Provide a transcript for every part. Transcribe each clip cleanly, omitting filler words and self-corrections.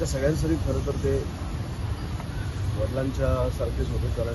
आमच्या सगळ्यांसाठी खरं तर ते वडिलांच्या सारखेच होते, कारण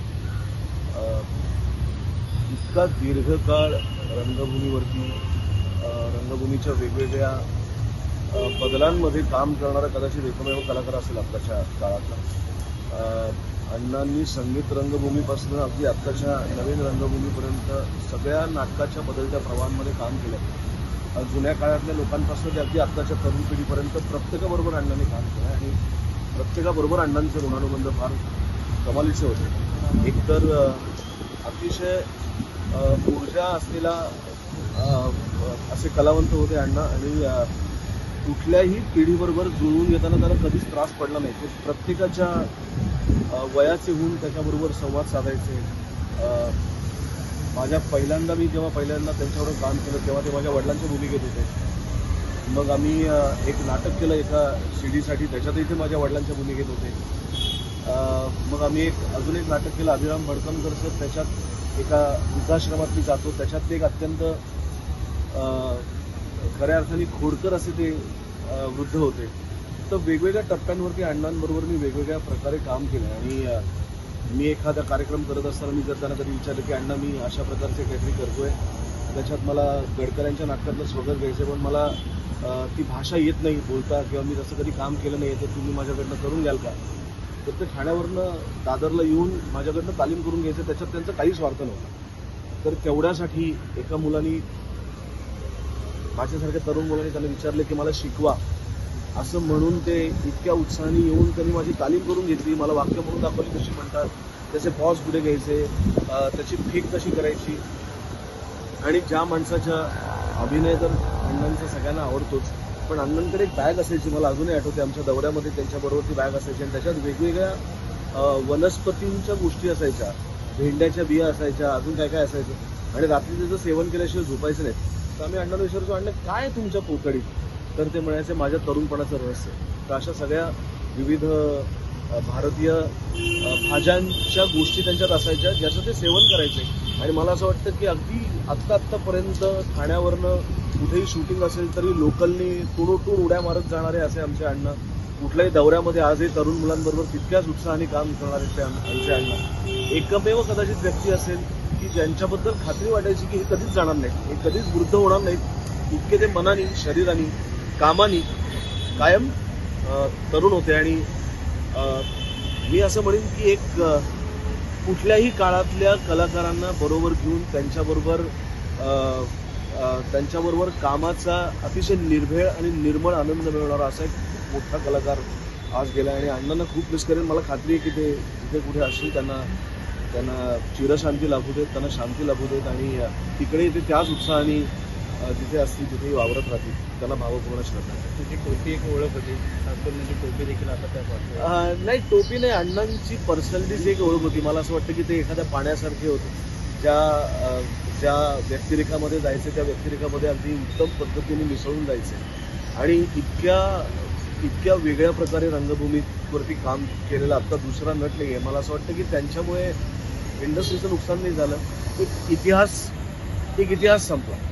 इतका दीर्घकाळ रंगभूमीवरती रंगभूमीच्या वेगवेगळ्या बदलांमध्ये काम करणारा कदाचित एकमेव कलाकार असेल आत्ताच्या काळातला. अण्णांनी संगीत रंगभूमीपासून अगदी आत्ताच्या नवीन रंगभूमीपर्यंत सगळ्या नाटकाच्या बदलत्या प्रवाहांमध्ये काम केलं. जुन्या काळातल्या लोकांपासून ते अगदी आत्ताच्या तरुण पिढीपर्यंत प्रत्येकाबरोबर अण्णांनी काम केलं आणि प्रत्येकाबरोबर अण्णांचे ऋणानुबंध फार कमालीचे होते. एकतर अतिशय ऊर्जा असलेला असे कलावंत होते अण्णा आणि कुठल्याही पिढीबरोबर जुळून येताना त्याला कधीच त्रास पडला नाही. ते प्रत्येकाच्या वयाचे होऊन त्याच्याबरोबर संवाद साधायचे. मी जेव्हा पहिल्यांदा त्यांच्याबरोबर काम केलं तेव्हा ते माझ्या वडिलांच्या भूमिकेत होते. मग आम्ही एक नाटक केलं एका सीडीसाठी, त्याच्यातही ते माझ्या वडिलांच्या भूमिकेत होते. मग आम्ही अजून एक नाटक केलं अभिराम भडकमकरचं, त्याच्यात एका वृद्धाश्रमात मी जातो, त्याच्यात ते एक अत्यंत खऱ्या अर्थाने खोडकर असे ते वृद्ध होते. तर वेगवेगळ्या टप्प्यांवरती अण्णांबरोबर मी वेगवेगळ्या प्रकारे काम केलं आणि मी एखादा कार्यक्रम करत असताना मी जर त्यांना कधी विचारलं की अण्णा मी अशा प्रकारचे काहीतरी करतोय, त्याच्यात मला गडकऱ्यांच्या नाटकातलं स्वागत घ्यायचं, पण मला ती भाषा येत नाही बोलता किंवा मी तसं कधी काम केलं नाही, तर तुम्ही माझ्याकडनं करून घ्याल का? तर ते ठाण्यावरनं दादरला येऊन माझ्याकडनं तालीम करून घ्यायचं, त्याच्यात त्यांचा काही स्वार्थ नव्हता. तर तेवढ्यासाठी एका मुलांनी, माझ्यासारख्या तरुण मुलांनी त्याला विचारले की मला शिकवा, असं म्हणून ते इतक्या उत्साहाने येऊन त्यांनी माझी तालीम करून घेतली. मला वाक्य म्हणून दाखवली कशी म्हणतात, त्याचे पॉज कुठे घ्यायचे, त्याची फेक कशी करायची. आणि ज्या माणसाच्या अभिनय तर अण्णांचा सगळ्यांना आवडतोच, पण अण्णांकडे एक बॅग असायची, मला अजूनही आठवते, आमच्या दौऱ्यामध्ये त्यांच्याबरोबर ती बॅग असायची आणि त्याच्यात वेगवेगळ्या वनस्पतींच्या गोष्टी असायच्या, भेंड्याच्या बिया असायच्या, अजून काय काय असायचं. आणि रात्री त्याचं सेवन केल्याशिवाय झोपायचं नाही. तर आम्ही अण्णांना विचारतो, अण्णा काय तुमच्या पोतडीत? तर ते म्हणायचे माझ्या तरुणपणाचं रहस्य. तर अशा सगळ्या विविध भारतीय भाज्यांच्या गोष्टी त्यांच्यात असायच्या, ज्याचं ते सेवन करायचे. आणि मला असं वाटतं की अगदी आत्तापर्यंत ठाण्यावरनं कुठेही शूटिंग असेल तरी लोकलनी टून उड्या मारत जाणारे असे आमचे अण्णा. कुठल्याही दौऱ्यामध्ये आजही तरुण मुलांबरोबर तितक्याच उत्साहाने काम करणारे ते आमचे अण्णा. एकमेव कदाचित व्यक्ती असेल की ज्यांच्याबद्दल खात्री वाटायची की हे कधीच जाणार नाहीत, हे कधीच वृद्ध होणार नाहीत, इतके ते मनाने, शरीराने, कामाने कायम तरुण होते. आणि मी असं म्हणेन की एक कुठल्याही काळातल्या कलाकारांना बरोबर घेऊन त्यांच्याबरोबर कामाचा अतिशय निर्भेळ आणि निर्मळ आनंद मिळवणारा असा एक खूप मोठा कलाकार आज गेला. आणि अण्णांना खूप मिस करेन. मला खात्री आहे की ते जिथे कुठे असतील त्यांना चिरशांती लाभू देत, त्यांना शांती लाभू देत आणि तिकडे ते त्याच उत्साहाने जिथे असतील तिथे वावरत राहतील. त्यांना भावपूर्ण श्रद्धा. तुझी टोपी एक ओळख होती, म्हणजे टोपी देखील आता त्या नाही, टोपी नाही, अण्णांची पर्सनॅलिटीची एक ओळख होती. मला असं वाटतं की ते एखाद्या पाण्यासारखे होते, ज्या व्यक्तिरेखामध्ये जायचे त्या व्यक्तिरेखामध्ये अगदी उत्तम पद्धतीने मिसळून जायचे. आणि इतक्या वेगळ्या प्रकारे रंगभूमीवरती काम केलेला आता दुसरा नट नाही आहे. मला असं वाटतं की त्यांच्यामुळे इंडस्ट्रीचं नुकसान नाही झालं, एक इतिहास संपला.